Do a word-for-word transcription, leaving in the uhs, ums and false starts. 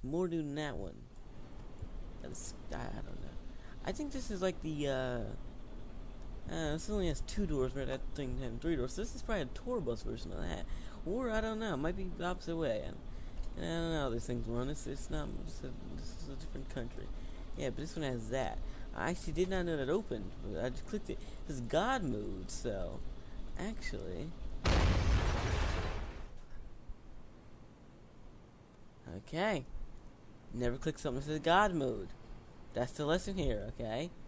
more new than that one. That's, I, I don't know. I think this is like the, uh... Uh, this only has two doors, where that thing had three doors. So this is probably a tour bus version of that. Or, I don't know, it might be the opposite way. I, I don't know how these things run. It's, it's not, it's a, this is a different country. Yeah, but this one has that. I actually did not know that opened, but I just clicked it. This is God mode, so... Actually... Okay. Never click something that says God mode. That's the lesson here, okay?